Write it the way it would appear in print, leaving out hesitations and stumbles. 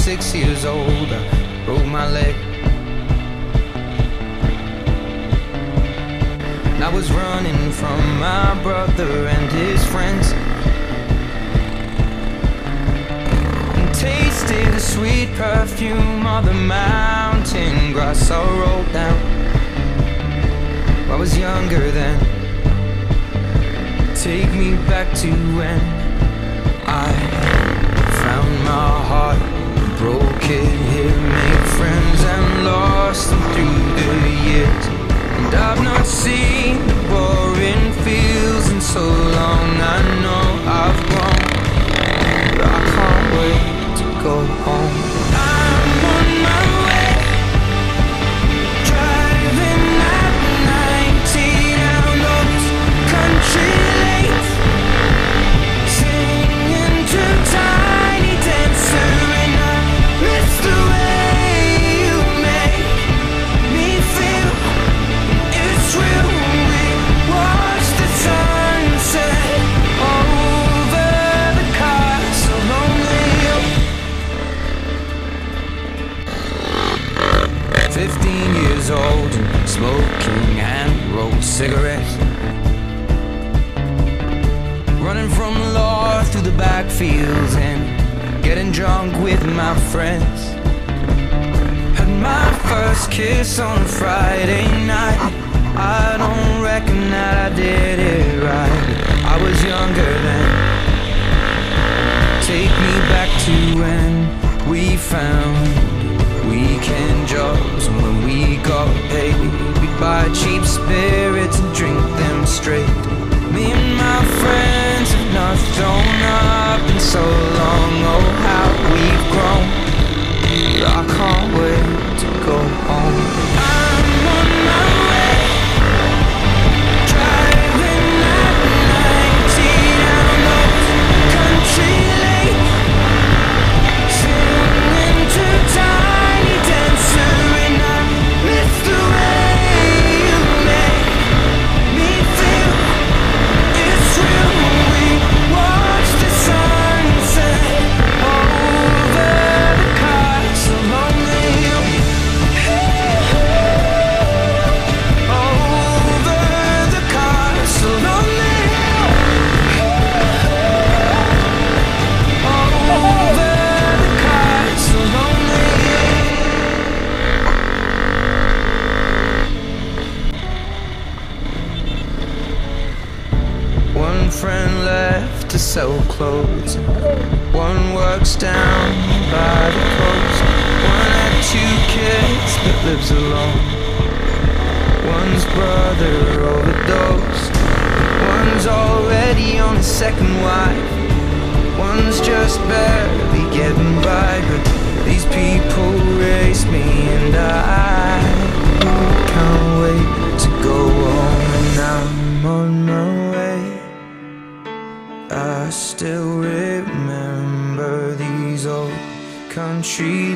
6 years old, I broke my leg. I was running from my brother and his friends, and tasted the sweet perfume of the mountain grass I rolled down. I was younger then. Take me back to when I found my heart, broke it here, made friends and lost them through the years. And I've not seen the boring fields in so long. I know I've grown, but I can't wait to go home. I'm on my way, driving at 90 down those country lanes, singing to Tiny Dancer, and I miss the way you make me feel. It's real. We watch the sunset over the castle lonely. 15 years old and smoking hand-rolled cigarettes, running from the law through the backfields and getting drunk with my friends. Had my first kiss on a Friday night. I don't reckon that I did it right. I was younger then. Take me back to when we found weekend jobs, and when we got paid, we'd buy cheap spirits and drink them straight. Me and my friends have not thrown up in so long. Oh, how we've grown. I can't wait to go home. I'm on my way, driving at 90 down those country lanes, singing to Tiny Dancer, and I miss the way you make me feel. It's real. We watch the sunset over the castle lonely. Over the castle lonely. Over the castle lonely. One friend left to sell clothes, one works down by the coast, one had 2 kids but lives alone, one's brother overdosed, one's already on his second wife, one's just barely getting by. But these people race me, and I can't wait to go home. And I'm on my way. I still remember these old country